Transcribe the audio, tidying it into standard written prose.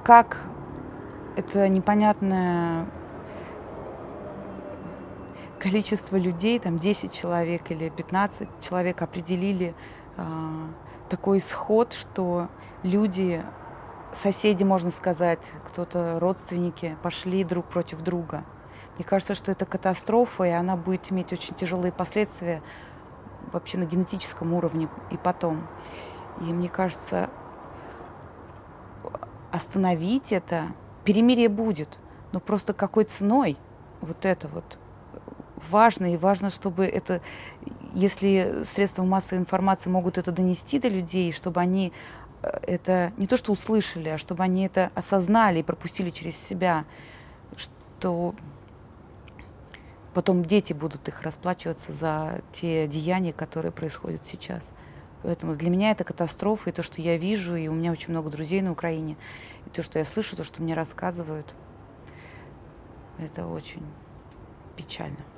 как это непонятное количество людей, там 10 человек или 15 человек определили такой исход, что люди, соседи, можно сказать, кто-то, родственники, пошли друг против друга. Мне кажется, что это катастрофа, и она будет иметь очень тяжелые последствия вообще на генетическом уровне и потом. И мне кажется, остановить это, перемирие будет, но просто какой ценой вот это вот важно. И важно, чтобы это, если средства массовой информации могут это донести до людей, чтобы они это не то что услышали, а чтобы они это осознали и пропустили через себя, что потом дети будут их расплачиваться за те деяния, которые происходят сейчас. Поэтому для меня это катастрофа, и то, что я вижу, и у меня очень много друзей на Украине, и то, что я слышу, то, что мне рассказывают, это очень печально.